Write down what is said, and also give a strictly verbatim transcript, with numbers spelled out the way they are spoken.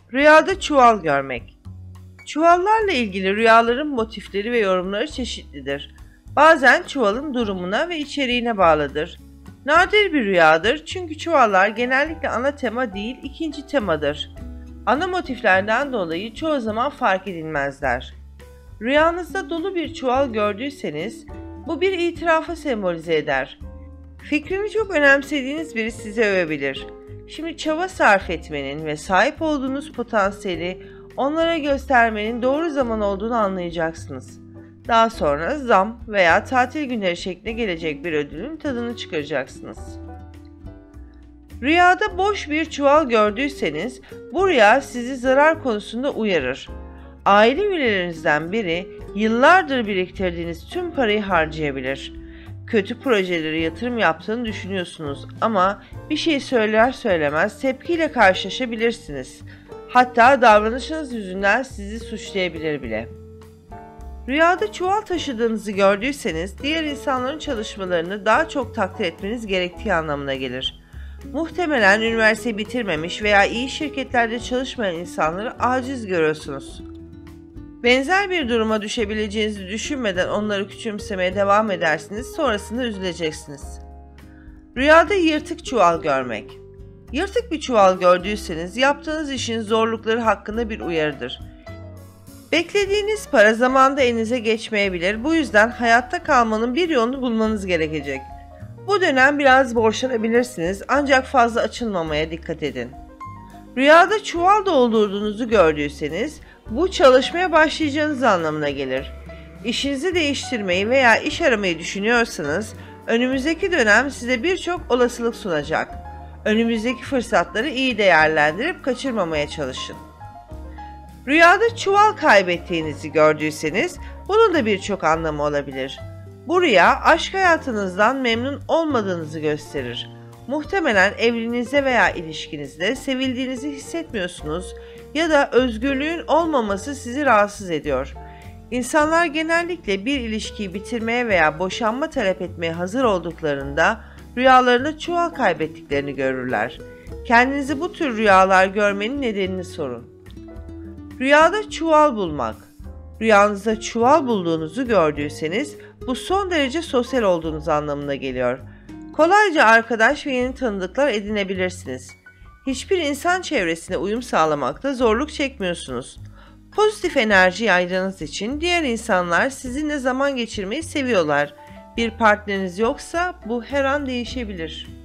Rüyada çuval görmek. Çuvallarla ilgili rüyaların motifleri ve yorumları çeşitlidir. Bazen çuvalın durumuna ve içeriğine bağlıdır. Nadir bir rüyadır çünkü çuvallar genellikle ana tema değil, ikinci temadır. Ana motiflerden dolayı çoğu zaman fark edilmezler. Rüyanızda dolu bir çuval gördüyseniz bu bir itirafı sembolize eder. Fikrini çok önemsediğiniz biri size övebilir. Şimdi çaba sarf etmenin ve sahip olduğunuz potansiyeli onlara göstermenin doğru zaman olduğunu anlayacaksınız. Daha sonra zam veya tatil günleri şeklinde gelecek bir ödülün tadını çıkaracaksınız. Rüyada boş bir çuval gördüyseniz bu rüya sizi zarar konusunda uyarır. Aile üyelerinizden biri yıllardır biriktirdiğiniz tüm parayı harcayabilir. Kötü projelere yatırım yaptığını düşünüyorsunuz ama bir şey söyler söylemez tepkiyle karşılaşabilirsiniz. Hatta davranışınız yüzünden sizi suçlayabilir bile. Rüyada çuval taşıdığınızı gördüyseniz diğer insanların çalışmalarını daha çok takdir etmeniz gerektiği anlamına gelir. Muhtemelen üniversite bitirmemiş veya iyi şirketlerde çalışmayan insanları aciz görüyorsunuz. Benzer bir duruma düşebileceğinizi düşünmeden onları küçümsemeye devam edersiniz, sonrasında üzüleceksiniz. Rüyada yırtık çuval görmek. Yırtık bir çuval gördüyseniz yaptığınız işin zorlukları hakkında bir uyarıdır. Beklediğiniz para zamanda elinize geçmeyebilir, bu yüzden hayatta kalmanın bir yolunu bulmanız gerekecek. Bu dönem biraz borçlanabilirsiniz ancak fazla açılmamaya dikkat edin. Rüyada çuval doldurduğunuzu gördüyseniz bu çalışmaya başlayacağınız anlamına gelir. İşinizi değiştirmeyi veya iş aramayı düşünüyorsanız önümüzdeki dönem size birçok olasılık sunacak. Önümüzdeki fırsatları iyi değerlendirip kaçırmamaya çalışın. Rüyada çuval kaybettiğinizi gördüyseniz bunun da birçok anlamı olabilir. Bu rüya aşk hayatınızdan memnun olmadığınızı gösterir. Muhtemelen evliliğinizde veya ilişkinizde sevildiğinizi hissetmiyorsunuz ya da özgürlüğün olmaması sizi rahatsız ediyor. İnsanlar genellikle bir ilişkiyi bitirmeye veya boşanma talep etmeye hazır olduklarında rüyalarında çuval kaybettiklerini görürler. Kendinizi bu tür rüyalar görmenin nedenini sorun. Rüyada çuval bulmak. Rüyanızda çuval bulduğunuzu gördüyseniz bu son derece sosyal olduğunuz anlamına geliyor. Kolayca arkadaş ve yeni tanıdıklar edinebilirsiniz. Hiçbir insan çevresine uyum sağlamakta zorluk çekmiyorsunuz. Pozitif enerji yaydığınız için diğer insanlar sizinle zaman geçirmeyi seviyorlar. Bir partneriniz yoksa bu her an değişebilir.